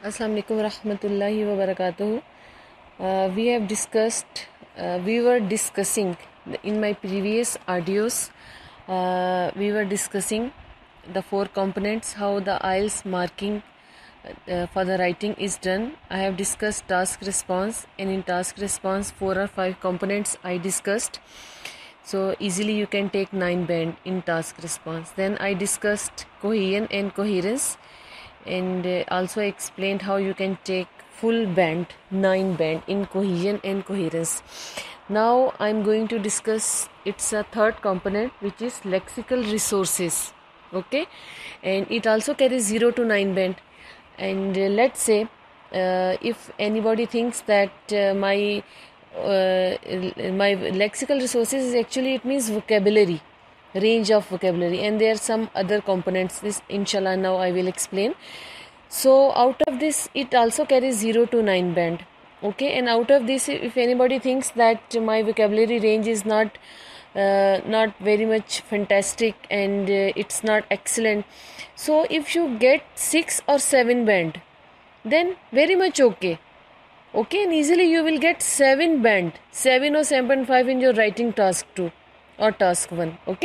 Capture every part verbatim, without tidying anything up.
Assalamu alaikum warahmatullahi wabarakatuh. Uh, we have discussed, uh, we were discussing in my previous audios, uh, we were discussing the four components, how the I E L T S marking uh, for the writing is done. I have discussed task response, and in task response, four or five components I discussed. So easily you can take nine band in task response. Then I discussed cohesion and coherence, and uh, also explained how you can take full band, nine band in cohesion and coherence. Now I'm going to discuss its a third component, which is lexical resources. Okay, and it also carries zero to nine band. And uh, let's say uh, if anybody thinks that uh, my uh, my lexical resources is actually, it means vocabulary, range of vocabulary, and there are some other components. This inshallah now I will explain. So out of this, it also carries zero to nine band. Okay, and out of this, if anybody thinks that my vocabulary range is not uh, not very much fantastic and uh, it's not excellent, so if you get six or seven band, then very much okay. Okay, and easily you will get seven band, seven or seven point five in your writing task two or task one. Okay,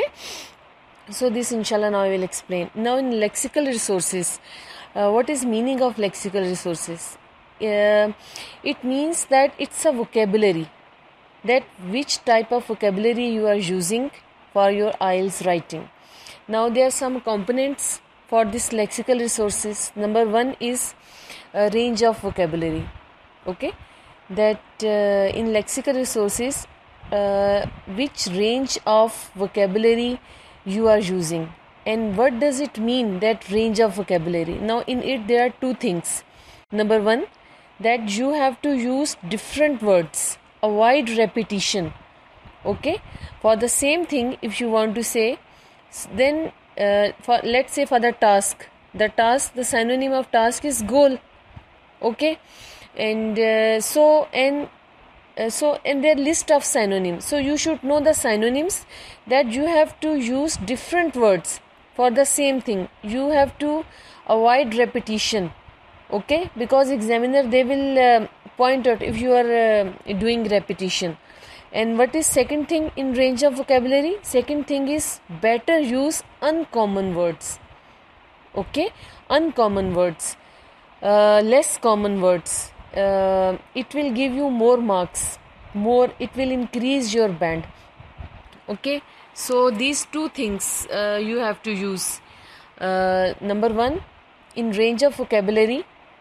so this inshallah now I will explain. Now in lexical resources, uh, what is meaning of lexical resources? Uh, it means that it's a vocabulary, that which type of vocabulary you are using for your I E L T S writing. Now there are some components for this lexical resources. Number one is a range of vocabulary. Okay, that uh, in lexical resources, uh, which range of vocabulary you are using, and what does it mean, that range of vocabulary? Now in it there are two things. Number one, that you have to use different words, avoid repetition. Okay, for the same thing, if you want to say, then uh, for let's say for the task, the task, the synonym of task is goal. Okay, and uh, so and uh, so and their list of synonyms, so you should know the synonyms, that you have to use different words for the same thing. You have to avoid repetition. Okay, because examiner, they will uh, point out if you are uh, doing repetition. And what is second thing in range of vocabulary? Second thing is better use uncommon words. Okay, uncommon words, uh, less common words. Uh, it will give you more marks, more, it will increase your band. Okay, so these two things uh, you have to use. Uh, number one, in range of vocabulary,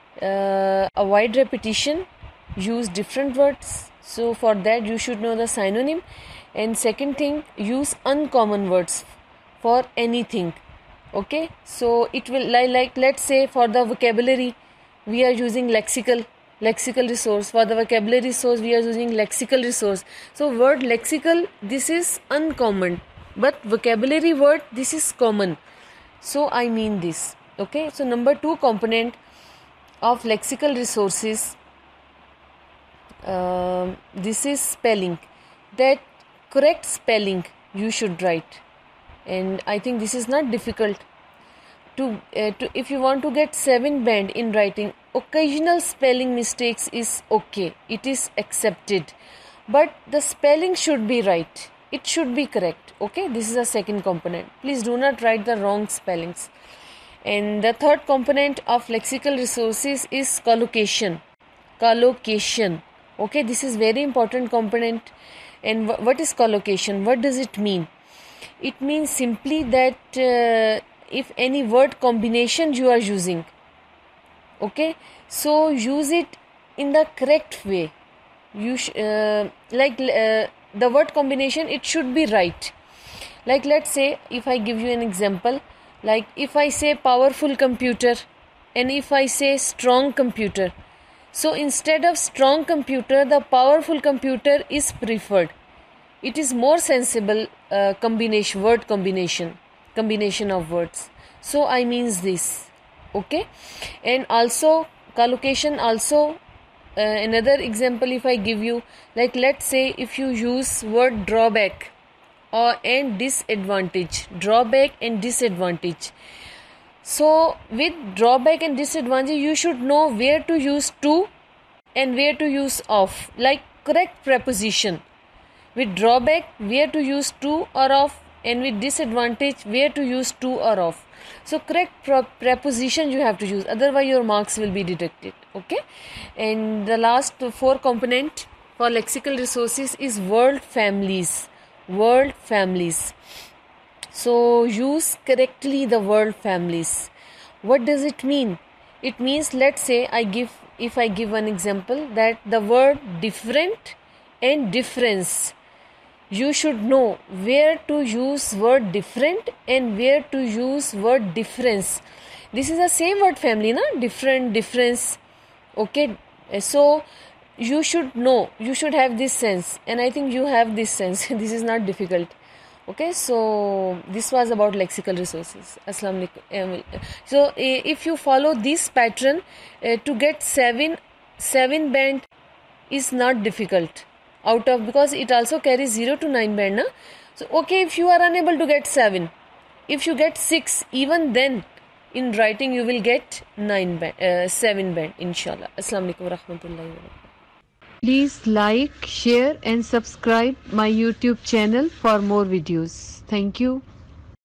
uh, avoid repetition, use different words. So for that you should know the synonym. And second thing, use uncommon words for anything. Okay, so it will like, like let's say for the vocabulary we are using lexical lexical resource. For the vocabulary resource we are using lexical resource. So word lexical, this is uncommon, but vocabulary word, this is common. So I mean this. Okay, so number two component of lexical resources, uh, this is spelling, that correct spelling you should write. And I think this is not difficult to, uh, to if you want to get seven band in writing, occasional spelling mistakes is okay, it is accepted, but the spelling should be right, it should be correct. Okay, this is a second component. Please do not write the wrong spellings. And the third component of lexical resources is collocation. Collocation. Okay, this is very important component. And w- what is collocation? What does it mean? It means simply that uh, if any word combination you are using, okay, so use it in the correct way. You sh- uh, like uh, the word combination, it should be right. Like let's say, if I give you an example, like if I say powerful computer and if I say strong computer, so instead of strong computer, the powerful computer is preferred. It is more sensible uh, combination, word combination, combination of words. So I means this. Okay, and also collocation also, uh, another example if I give you, like let's say if you use word drawback or and disadvantage, drawback and disadvantage, So with drawback and disadvantage, you should know where to use to and where to use of, like correct preposition. With drawback, where to use to or of, and with disadvantage, where to use to or of. So correct pro- preposition you have to use, otherwise your marks will be deducted. Okay, and the last four component for lexical resources is word families. Word families. So use correctly the word families. What does it mean? It means, let's say I give if I give one example, that the word different and difference, you should know where to use word different and where to use word difference. This is the same word family, na? Different, difference. Okay, so you should know, you should have this sense, and I think you have this sense. This is not difficult. Okay, so this was about lexical resources. Assalamu alaikum. So if you follow this pattern, uh, to get seven seven band is not difficult out of, because it also carries zero to nine band, na? So okay, if you are unable to get seven, if you get six, even then in writing you will get nine band, uh, seven band, inshallah. Assalamu alaikum wa rahmatullahi wa barakatuh. Please like, share and subscribe my YouTube channel for more videos. Thank you.